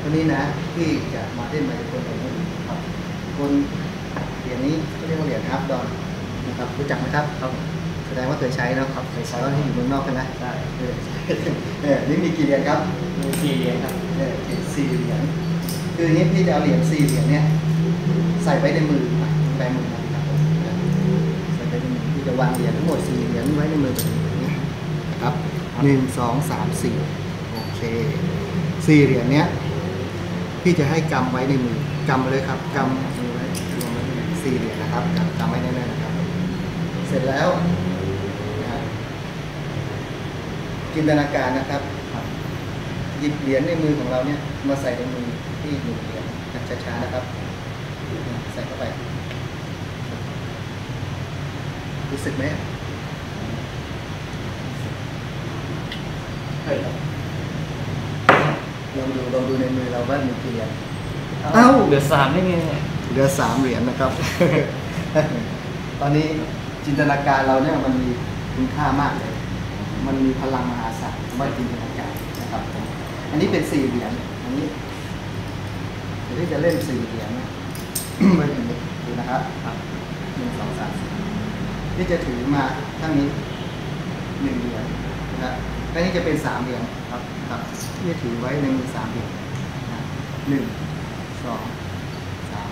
วันนี้นะพี่จะมาเล่นมายากลอะไรนี้ครับคนเหรียญนี้เขาเรียกว่าเหรียญฮับดอนนะครับรู้จักไหมครับครับแสดงว่าเคยใช้แล้วครับเคยใช้ตอนที่อยู่เมืองนอกใช่ไหมใช่นี่มีกี่เหรียญครับมี4 เหรียญครับ4 เหรียญคืออย่างนี้พี่จะเอาเหรียญ4 เหรียญเนี่ยใส่ไว้ในมือแบมือนะครับใส่ไปในมือพี่จะวางเหรียญทั้งหมด4 เหรียญไว้ในมือแบบนี้ครับ1 2 3 4โอเค4 เหรียญเนี้ยพี่จะให้กำไว้ในมือกำเลยครับกำมือไว้รวมไว้4 เหรียญนะครับกำไว้แน่ๆนะครับเสร็จแล้วจินตนาการนะครับหยิบเหรียญในมือของเราเนี่ยมาใส่ในมือที่1 เหรียญช้าๆนะครับใส่เข้าไปรู้สึกไหมลองดูในมือเราว่ามีกี่เหรียญเหลือ3ได้ไงเหลือ3 เหรียญนะครับ ตอนนี้จินตนาการเราเนี่ยมันมีคุณค่ามากเลยมันมีพลังมหาศาลว่าจินตนาการนะครับอันนี้เป็น4 เหรียญอันนี้เดี๋ยวที่จะเล่น4 เหรียญมาดูนะครับ1 2 3 4ที่จะถือมาทั้งนี้1 เหรียญนะครับและนี่จะเป็น3 เหรียญครับที่จะถือไว้ในมือ3 เหรียญ1 2 3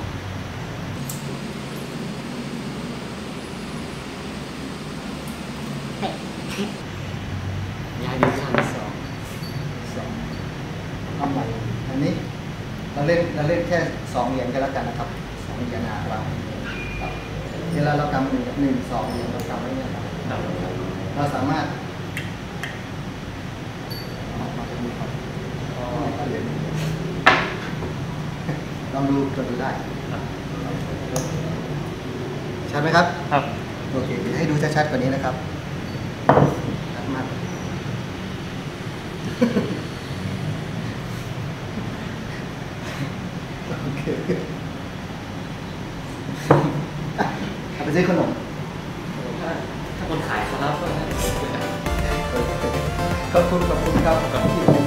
ยายดีจัง 2เอาใหม่อันนี้เราเล่นแค่2 เหรียญก็แล้วกันนะครับ2 เหรียญหาวางเวลาเรากำ1 2 เหรียญเรากำไว้เนี่ยเราสามารถลองดูจนดูได้ชัดไหมครับครับโอเคเดี๋ยวให้ดูชัดๆกว่านี้นะครับชัดมากโอเคเอาไปซื้อขนมถ้าคนขายเขารับก็ได้ขอบคุณครับ